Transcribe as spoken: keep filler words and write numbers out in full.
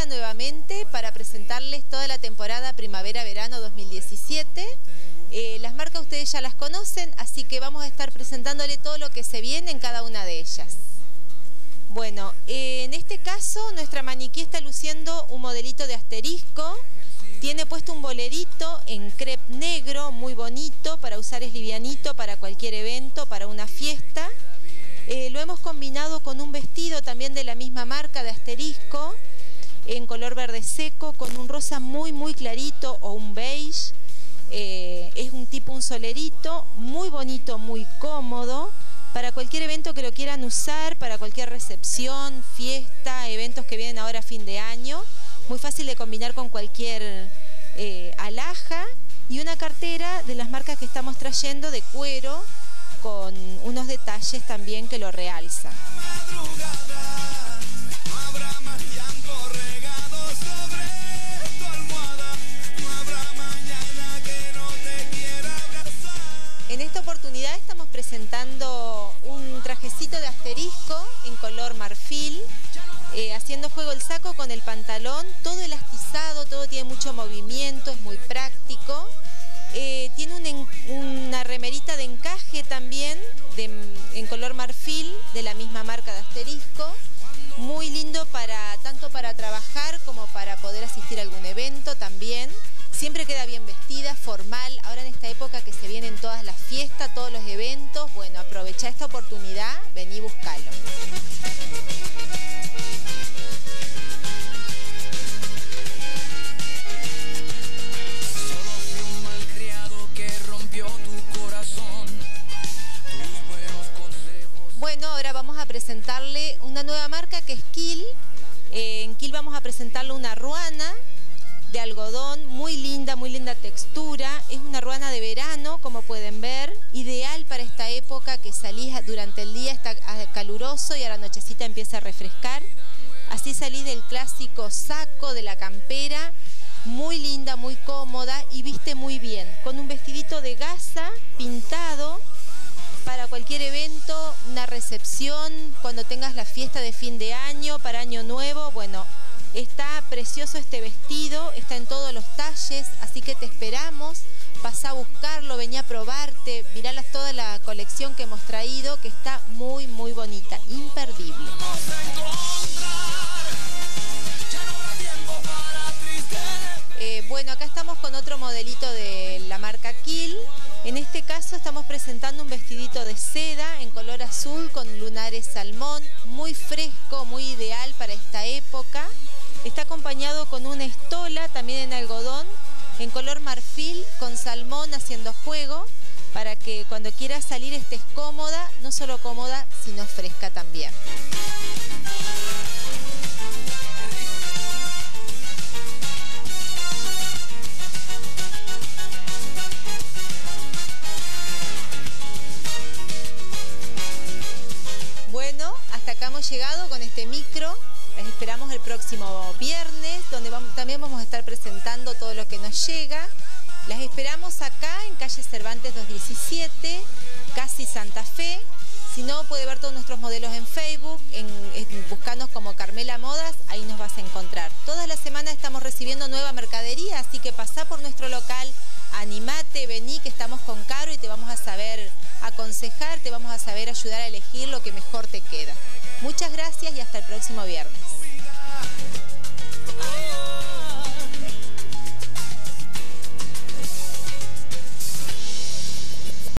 cita nuevamente para presentarles toda la temporada primavera-verano dos mil diecisiete. Eh, las marcas ustedes ya las conocen, así que vamos a estar presentándole todo lo que se viene en cada una de ellas. Bueno, eh, en este caso nuestra maniquí está luciendo un modelito de asterisco. Tiene puesto un bolerito en crepe negro, muy bonito, para usar, es livianito para cualquier evento, para una fiesta. Eh, lo hemos combinado con un vestido también de la misma marca de asterisco, en color verde seco, con un rosa muy muy clarito o un beige. Eh, es un tipo un solerito, muy bonito, muy cómodo, para cualquier evento que lo quieran usar, para cualquier recepción, fiesta, eventos que vienen ahora a fin de año. Muy fácil de combinar con cualquier eh, alhaja, y una cartera de las marcas que estamos trayendo de cuero con unos detalles también que lo realzan. En esta oportunidad estamos presentando un trajecito de asterisco en color marfil, eh, haciendo juego el saco con el pantalón, todo elastizado, todo tiene mucho movimiento, es muy práctico. Eh, tiene un en, una remerita de encaje también, de, en color marfil, de la misma marca de asterisco. Muy lindo para tanto para trabajar como para poder asistir a algún evento también. Siempre queda bien vestida, formal. Ahora en esta época que se vienen todas las fiestas, todos los eventos, bueno, aprovecha esta oportunidad, vení, buscalo. Bueno, ahora vamos a presentarle una nueva marca que es Kill. Eh, en Kill vamos a presentarle una ruana de algodón, muy linda, muy linda textura. Es una ruana de verano, como pueden ver, ideal para esta época que salís durante el día, está caluroso y a la nochecita empieza a refrescar. Así salís del clásico saco, de la campera, muy linda, muy cómoda y viste muy bien, con un vestidito de gasa pintado para cualquier evento, una recepción, cuando tengas la fiesta de fin de año, para año nuevo. Bueno, está precioso este vestido, está en todos los talles, así que te esperamos. Pasá a buscarlo, vení a probarte, mirá toda la colección que hemos traído, que está muy muy bonita, imperdible. Eh, bueno, acá estamos con otro modelito de la marca Kill. En este caso estamos presentando un vestidito de seda en color azul con lunares salmón, muy fresco, muy ideal para esta época. Está acompañado con una estola también en algodón, en color marfil, con salmón haciendo juego, para que cuando quieras salir estés cómoda, no solo cómoda, sino fresca también. Bueno, hasta acá hemos llegado con este micro. Las esperamos el próximo viernes, donde vamos, también vamos a estar presentando todo lo que nos llega. Las esperamos acá en calle Cervantes doscientos diecisiete, casi Santa Fe. Si no, puede ver todos nuestros modelos en Facebook, en, en, buscanos como Carmela Modas, ahí nos vas a encontrar. Toda la semana estamos recibiendo nueva mercadería, así que pasá por nuestro local, animate, vení, que estamos con Caro y te vamos a saber aconsejar, te vamos a saber ayudar a elegir lo que mejor te queda. Muchas gracias y hasta el próximo viernes.